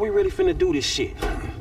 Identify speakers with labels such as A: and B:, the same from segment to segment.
A: we really finna do this shit?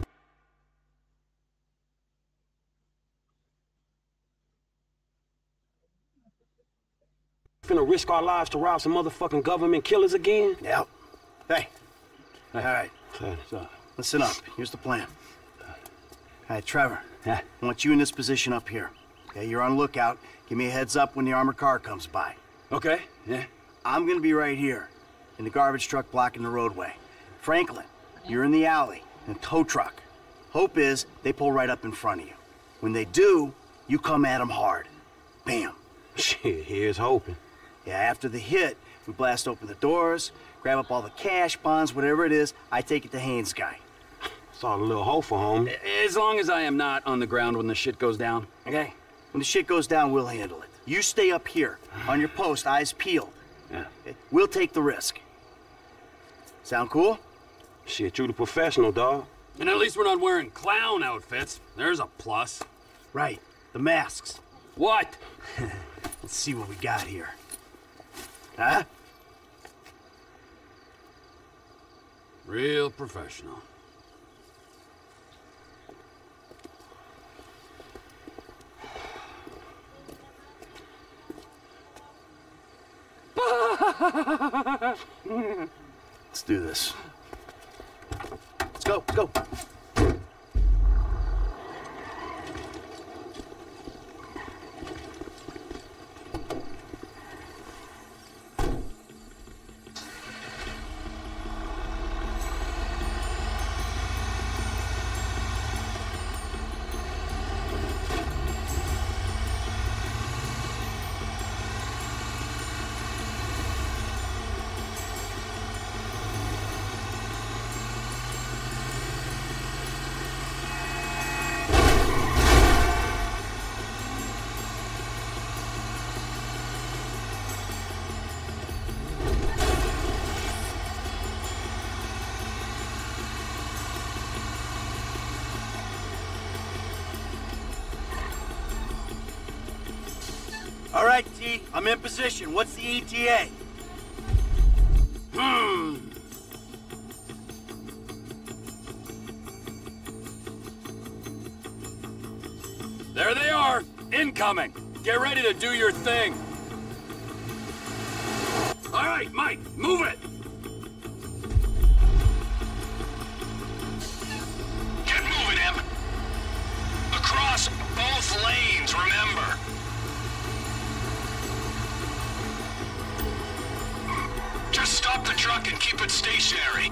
A: Finna risk our lives to rob some motherfucking government killers again?
B: Yep. Hey. All right. So, listen up. Here's the plan. All right, Trevor.
A: Yeah.
B: I want you in this position up here. Okay, you're on lookout. Give me a heads up when the armored car comes by.
A: Okay, yeah.
B: I'm gonna be right here, in the garbage truck blocking the roadway. Franklin, you're in the alley, in a tow truck. Hope is they pull right up in front of you. When they do, you come at them hard. Bam.
A: Shit, here's hoping.
B: Yeah, after the hit, we blast open the doors, grab up all the cash, bonds, whatever it is. I take it to Haynes' guy.
A: It's all a little hopeful, homie.
C: As long as I am not on the ground when the shit goes down.
B: Okay? When the shit goes down, we'll handle it. You stay up here, on your post, eyes peeled.
A: Yeah.
B: Okay? We'll take the risk. Sound cool?
A: Shit, you the professional, dawg.
C: And at least we're not wearing clown outfits. There's a plus.
B: Right. The masks.
C: What?
B: Let's see what we got here. Huh?
C: Real professional.
B: Let's do this. Let's go, let's go. All right, T, I'm in position. What's the ETA?
C: There they are, incoming. Get ready to do your thing. All right, Mike, move it.
D: Get moving, Em. Across both lanes, remember. Just stop the truck and keep it stationary.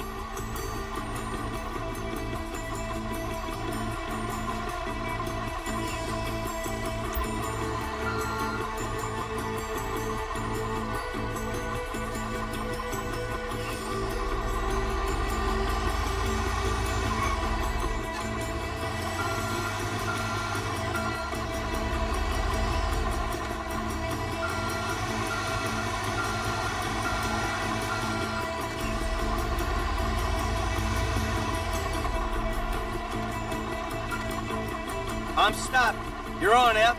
B: I'm stopped. You're on, F.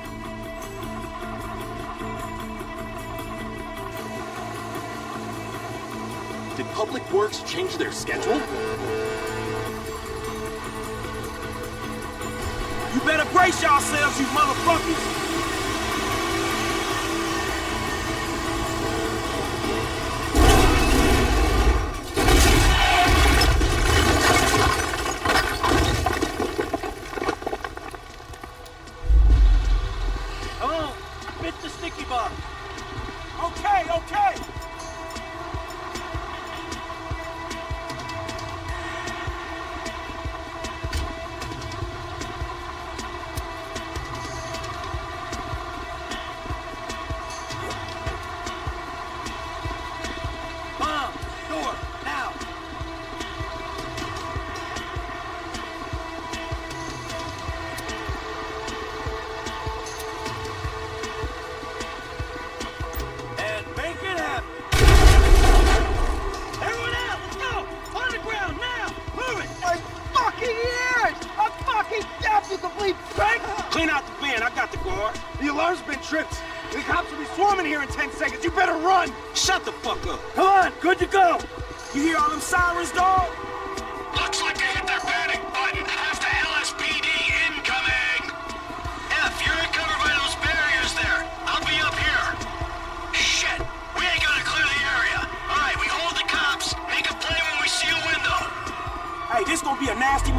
E: Did Public Works change their schedule?
A: You better brace yourselves, you motherfuckers!
B: Come on, bit the sticky bar.
A: Okay, okay!
B: Bomb, door, now. And make it happen. Everyone out, let's go! On the ground, now! Move it!
F: My fucking ears! I'm fucking deaf, you complete prick!
A: Clean out the van, I got the guard.
F: The alarm's been tripped. The cops will be swarming here in 10 seconds. You better run!
A: Shut the fuck up.
B: Come on, good to go!
A: You hear all them sirens, dog?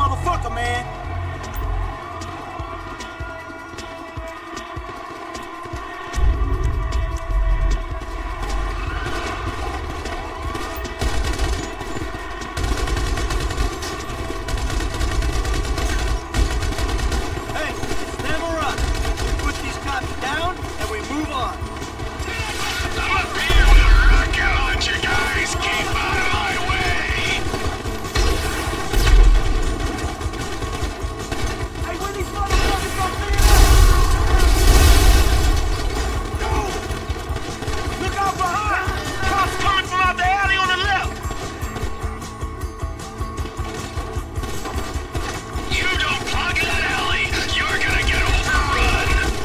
F: motherfucker, man.
B: Hey, never up. We put these cops down and we move on.
D: I'm up here with a rocket launcher, guys. Keep out of my way.
F: Hey, where these motherfuckers gonna be at? Go! Look out behind! Cops coming from out the alley on the left!
D: You don't plug in that alley, you're gonna get overrun.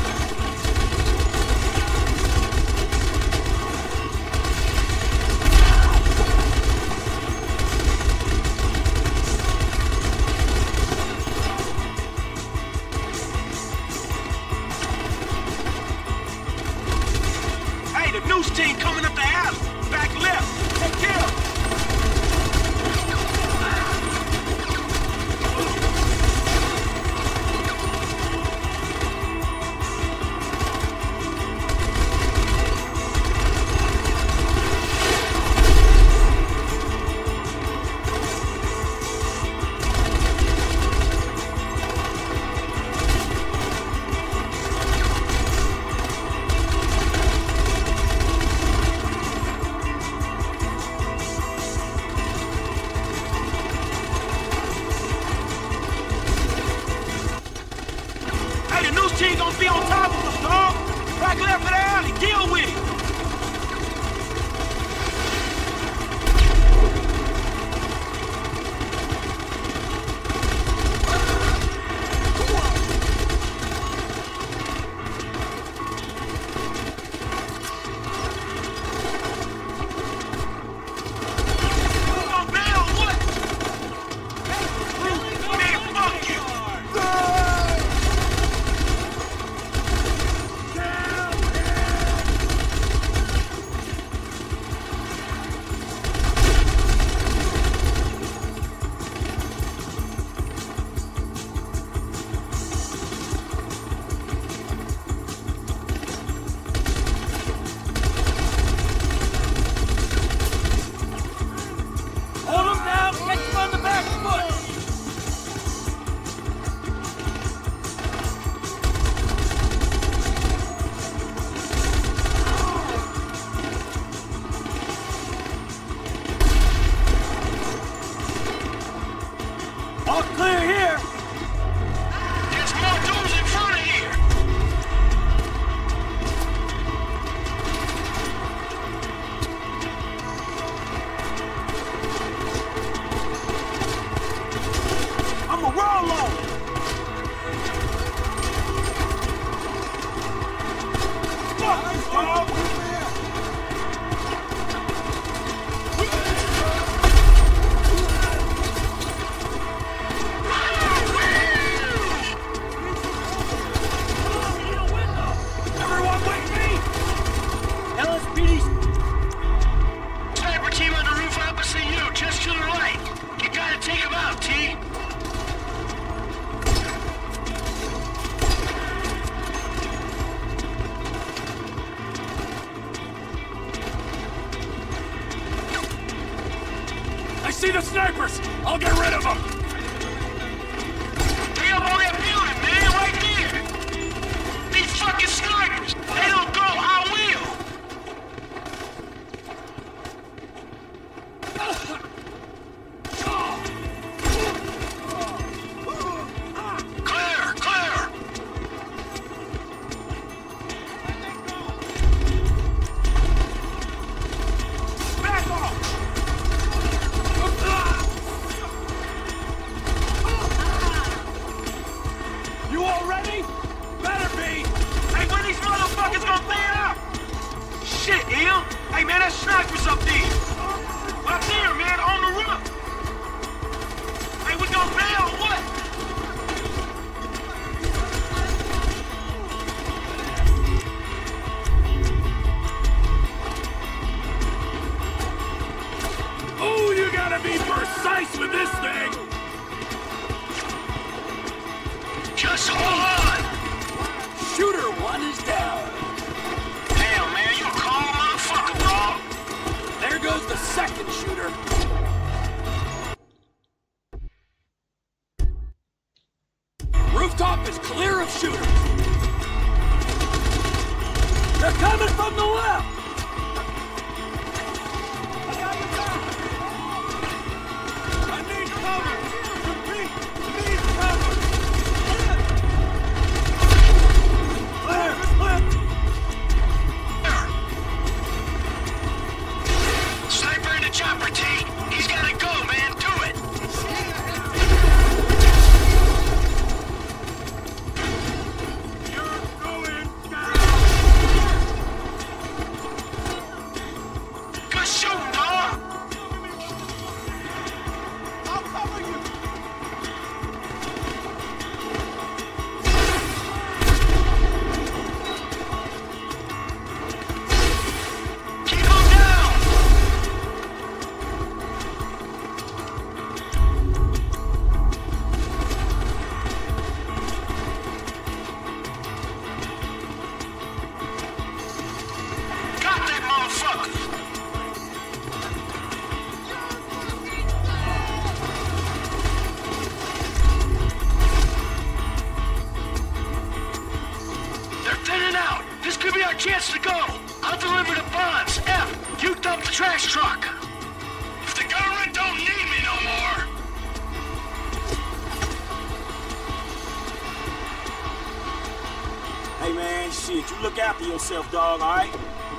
F: Hey, the news team coming up the alley. Back left. Take care of 'em. Hey, the news team gonna be on top of us, dog. Back left of the alley. Deal with it. Gonna bail or what? Man, fuck you.
C: Hold him down! Catch him on the back foot!
F: All clear here.
D: There's more dudes in front of here.
F: I'ma roll on. Fuck you, dog.
C: Everyone with me!
F: LSPD.
D: Sniper team on the roof opposite you, just to the right. You gotta take him out, T.
C: I see the snipers! I'll get rid of them!
D: They up on that building, man, right there. These fucking snipers. They don't go, I will. Clear, clear.
F: Back off.
C: You all ready? Better be!
F: Hey, when these motherfuckers gonna fan out? Shit, Em. Hey, man, that sniper's up there. Up there, man, on the roof. Hey, we gonna bail or what?
C: Oh, you gotta be precise with this thing!
D: Just hold on!
C: Shooter 1 is down.
D: Damn, man, you a cold motherfucker, bro.
C: There goes the second shooter. Rooftop is clear of shooters. They're coming from the left. I need cover. Repeat, need cover.
D: Sniper in the chopper, T. He's gotta go, man. Do it. Good shoot, dog.
C: I'll cover you.
D: Keep him down. Got that motherfucker. They're thinning out. This could be our chance to go. I'll deliver the bonds. F, you dump the trash truck. If the government don't need me no more.
A: Hey man, shit, you look after yourself, dog, alright?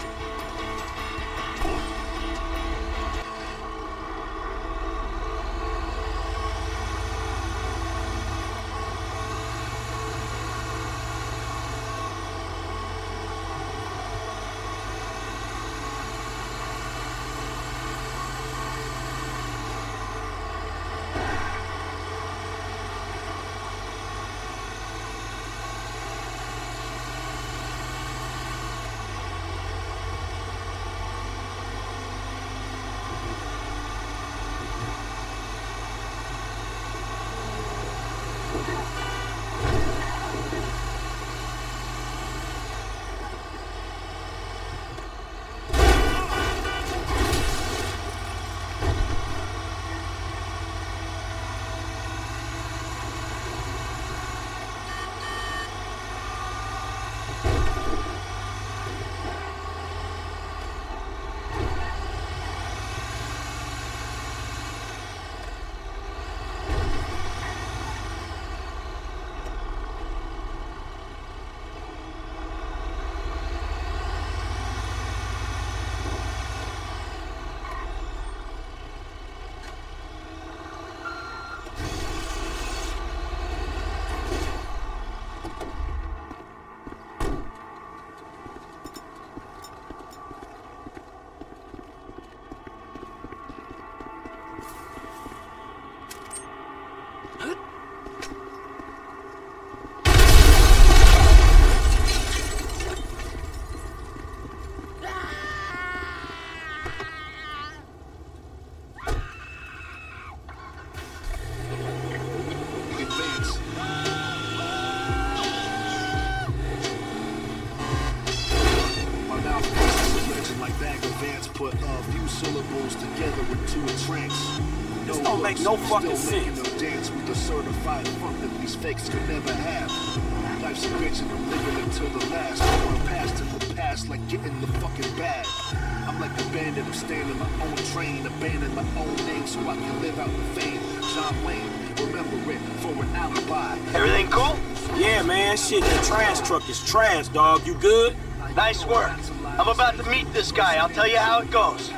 G: Put a few syllables together into a trance.
A: This don't make no fucking sense.
G: Dance with the certified funk that these fakes could never have. Life's a bitch and I'm living until the last. Going past to the past like getting the fucking bag. I'm like a bandit, I'm staying in my own train, abandoning my own name so I can live out the fame. John Wayne, remember it for an alibi.
B: Everything cool?
A: Yeah, man, shit, that trash truck is trash, dog. You good?
B: Nice work. I'm about to meet this guy. I'll tell you how it goes.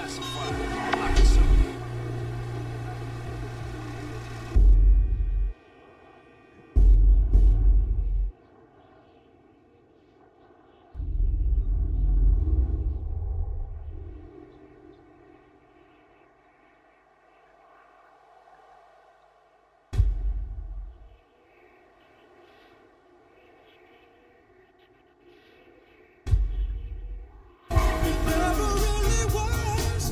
H: Never really was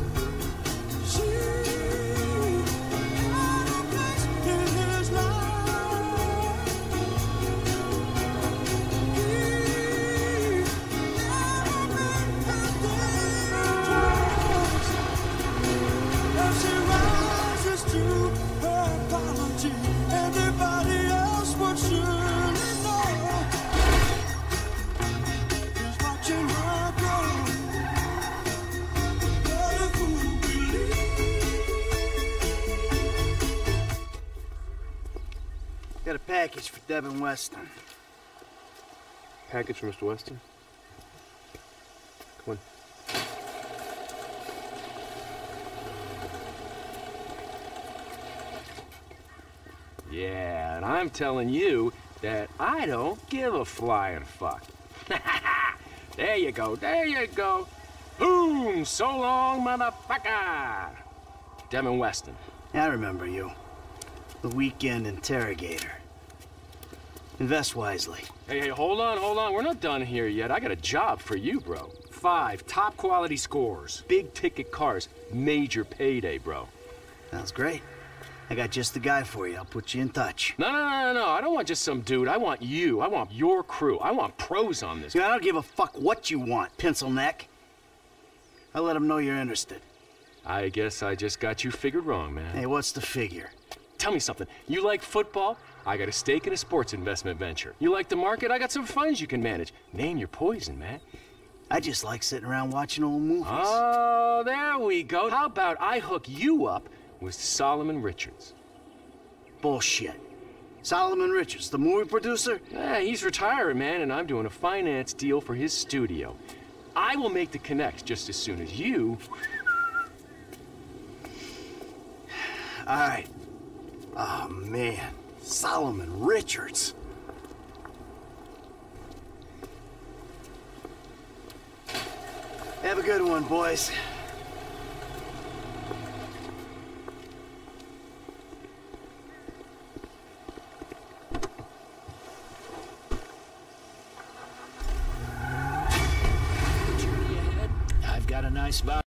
B: Got a package for Devin Weston.
E: Package for Mr. Weston? Come on.
A: Yeah, and I'm telling you that I don't give a flying fuck. There you go, there you go. Boom! So long, motherfucker! Devin Weston.
B: I remember you. The weekend interrogator. Invest wisely.
A: Hey, hold on, hold on. We're not done here yet. I got a job for you, bro. 5 top quality scores, big ticket cars, major payday, bro.
B: Sounds great. I got just the guy for you. I'll put you in touch.
A: No. I don't want just some dude. I want you. I want your crew. I want pros on this.
B: I don't give a fuck what you want, pencil neck. I'll let them know you're interested.
A: I guess I just got you figured wrong, man.
B: Hey, what's the figure?
A: Tell me something. You like football? I got a stake in a sports investment venture. You like the market? I got some funds you can manage. Name your poison, man.
B: I just like sitting around watching old movies.
A: Oh, there we go. How about I hook you up with Solomon Richards?
B: Bullshit. Solomon Richards, the movie producer?
A: Yeah, he's retiring, man, and I'm doing a finance deal for his studio. I will make the connect just as soon as you...
B: All right. Oh, man. Solomon Richards. Have a good one, boys.
F: I've got a nice